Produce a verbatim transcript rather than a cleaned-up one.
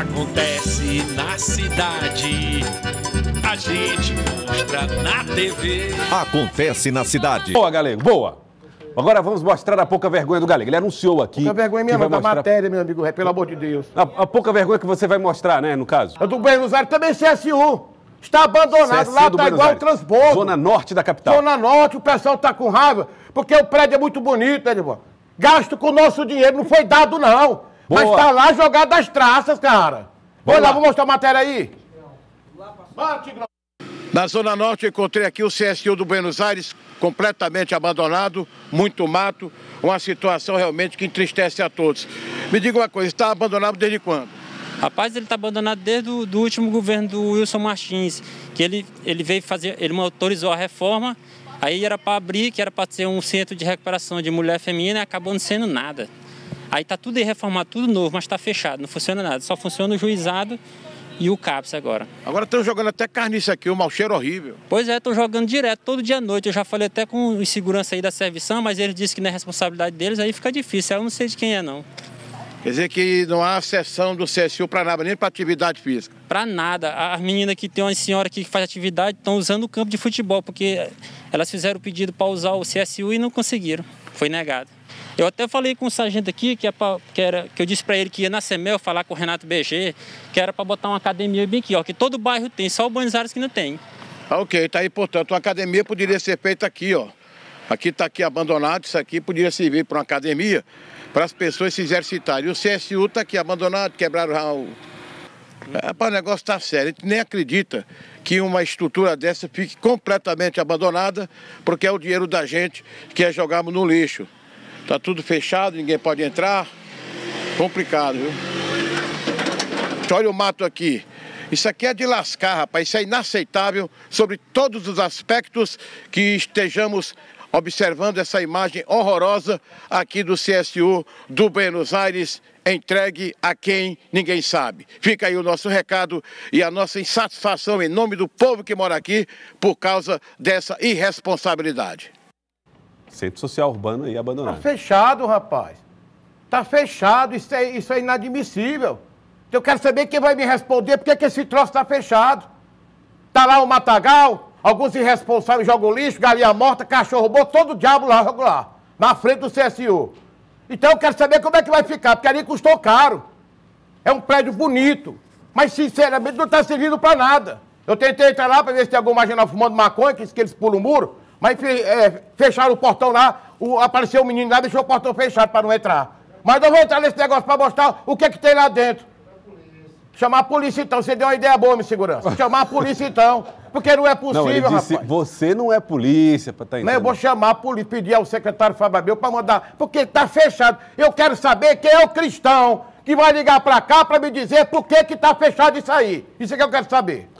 Acontece na cidade, a gente mostra na T V. Acontece na cidade. Boa, Galego, boa. Agora vamos mostrar a pouca vergonha do Galego. Ele anunciou aqui... Pouca vergonha mesmo, da mostrar... matéria, meu amigo, pelo amor de Deus. A, a pouca vergonha que você vai mostrar, né, no caso? Eu do Buenos Aires também C S U. Está abandonado, lá tá igual o transbordo. Zona norte da capital. Zona norte, o pessoal tá com raiva, porque o prédio é muito bonito, né, irmão? Gasto com o nosso dinheiro, não foi dado, não. Boa. Mas tá lá jogado as traças, cara. Vamos lá, lá, vou mostrar a matéria aí. Na Zona Norte eu encontrei aqui o C S U do Buenos Aires completamente abandonado, muito mato, uma situação realmente que entristece a todos. Me diga uma coisa, está abandonado desde quando? Rapaz, ele está abandonado desde o do último governo do Wilson Martins, que ele, ele veio fazer, ele autorizou a reforma, aí era para abrir, que era para ser um centro de recuperação de mulher feminina, e acabou não sendo nada. Aí está tudo aí reformado, tudo novo, mas está fechado, não funciona nada, só funciona o juizado e o CAPS agora. Agora estão jogando até carniça aqui, um mau cheiro horrível. Pois é, estão jogando direto, todo dia à noite. Eu já falei até com os segurança aí da servição, mas eles disseram que não é responsabilidade deles, aí fica difícil. Eu não sei de quem é, não. Quer dizer que não há sessão do C S U para nada, nem para atividade física? Para nada. As meninas que tem uma senhora aqui que faz atividade estão usando o campo de futebol, porque elas fizeram o pedido para usar o C S U e não conseguiram. Foi negado. Eu até falei com o sargento aqui, que, é pra, que, era, que eu disse para ele que ia na Semel falar com o Renato B G, que era para botar uma academia bem aqui, ó, que todo bairro tem, só o Buenos Aires que não tem. Ah, ok, tá aí, portanto, uma academia poderia ser feita aqui, ó. Aqui está aqui abandonado, isso aqui poderia servir para uma academia, para as pessoas se exercitarem. E o C S U está aqui abandonado, quebraram o... É, para o negócio está sério, a gente nem acredita que uma estrutura dessa fique completamente abandonada, porque é o dinheiro da gente que é jogado no lixo. Está tudo fechado, ninguém pode entrar. Complicado, viu? Olha o mato aqui. Isso aqui é de lascar, rapaz. Isso é inaceitável sobre todos os aspectos que estejamos observando essa imagem horrorosa aqui do C S U do Buenos Aires, entregue a quem ninguém sabe. Fica aí o nosso recado e a nossa insatisfação em nome do povo que mora aqui por causa dessa irresponsabilidade. Centro social urbano aí abandonado. Tá fechado, rapaz. Tá fechado, isso é, isso é inadmissível. Eu quero saber quem vai me responder por que esse troço tá fechado. Tá lá o matagal, alguns irresponsáveis jogam lixo, galinha morta, cachorro morto, todo o diabo lá, joga lá, na frente do C S U. Então eu quero saber como é que vai ficar, porque ali custou caro. É um prédio bonito, mas sinceramente não tá servindo pra nada. Eu tentei entrar lá pra ver se tem algum marginal fumando maconha, que, que eles pulam o muro. Mas é, fecharam o portão lá, o, apareceu o um menino lá, deixou o portão fechado para não entrar. Mas eu vou entrar nesse negócio para mostrar o que é que tem lá dentro. Chamar a polícia então, você deu uma ideia boa, minha segurança. Chamar a polícia então, porque não é possível, não, ele disse, rapaz. Você não é polícia para estar tá entrando. Eu vou chamar a polícia, pedir ao secretário Fábio Abel para mandar, porque está fechado. Eu quero saber quem é o cristão que vai ligar para cá para me dizer por que que está fechado isso aí. Isso é que eu quero saber.